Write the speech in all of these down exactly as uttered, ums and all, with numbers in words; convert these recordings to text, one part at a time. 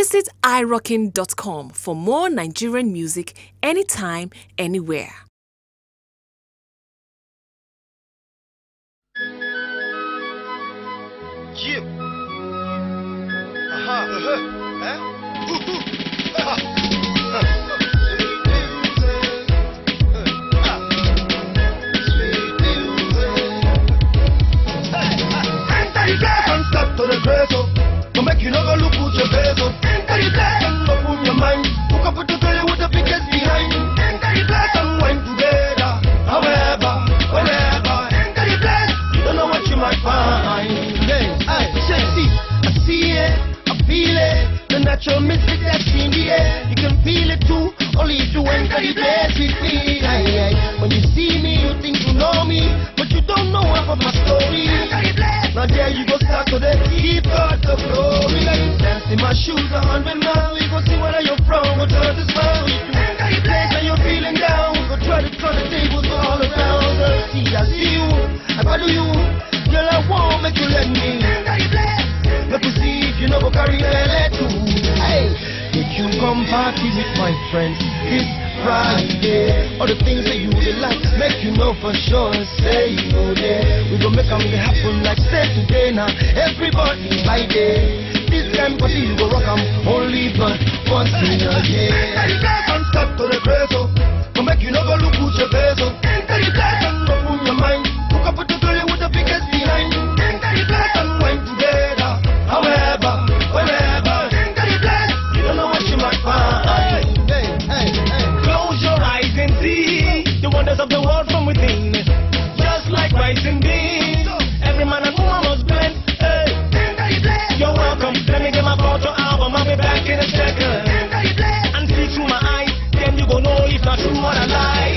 Visit i rockin dot com for more Nigerian music anytime, anywhere. Yeah. Uh-huh. Uh-huh. Huh? Ooh, ooh. Uh-huh. To the treasure, to make you never look at your bezel. Enter the glass and open your mind. Hook up with the girl with the biggest behind. Enter the glass and wine together. However, whenever, enter the glass, you don't know what you might find. Yes, I see, I see it, I feel it. The natural mystic that's in the air. You can feel it too, only if you enter the place with me. Aye, aye. When you see me, you think you know me, but you don't know half of my story. Enter the place. Now there you go start to the keep God the glory. Dance in my shoes a hundred miles. We go see where you're from. Go turn to smile with you. Enter the place when you're feeling down. Go try to turn the tables all around. See I see you, I value you. Girl I won't make you let me. Enter the place. Let me see if you know go carry a let too. Hey, if you come party with my friends, it's Friday. All the things that you would like, make you know for sure. Say you go there. We gon' make them happen like say today now. Everybody by day. This time party you go rock 'em only but once in a year. Enter the glass and start to the crazy. Come make you never look at your bezel. Enter the glass and open your mind. Hook up with the girl with the biggest behind. Enter the glass and wine together. However, whenever, enter the glass, you don't know what you might find. Hey, hey, hey. Close your eyes and see the wonders of the world from within. Just like rice and beans, every man and woman must blend. Hey, you're welcome. Let me get my photo album. I'll be back in a second. And see through my eyes, then you gon' know if not true what I lie.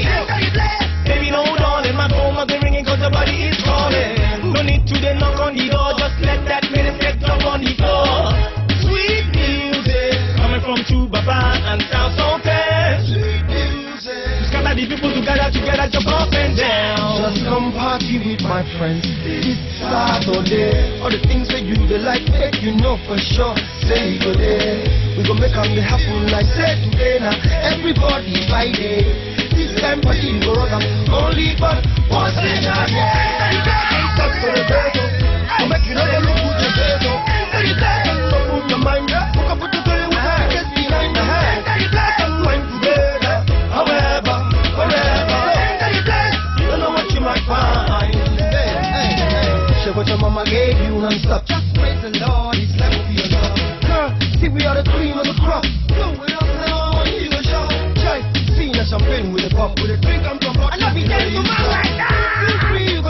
Baby, no darling, my phone must be ringing 'cause the body is calling. No need to then knock on the door, just let that minister jump on the floor. Sweet music coming from Tubaba and South Southampton. Sweet music. Scatter the people together, together, jump up and down. Just come party with my friends. It's Saturday. All the things that you they like, make you know for sure. Say you go there. We gon' make them happen like say today now. Everybody by day. This time party you go rock 'em only but once in a year. Stop for the bezel. I'll make you never look at your bezel. Enter the glass and open your mind. Hook up with the girl with the biggest behind. Enter the glass and wine together. However, whenever, enter the glass, you don't know what you might find. Hey, hey, hey. Share what your mama gave you non-stop. Just praise the Lord, He's left for your love. Girl, see we are the cream of the crop. Blow it up now, you go shout. Try, see the champagne with a cup, with a drink and from. I love you, tell you, man, like that. Feel free.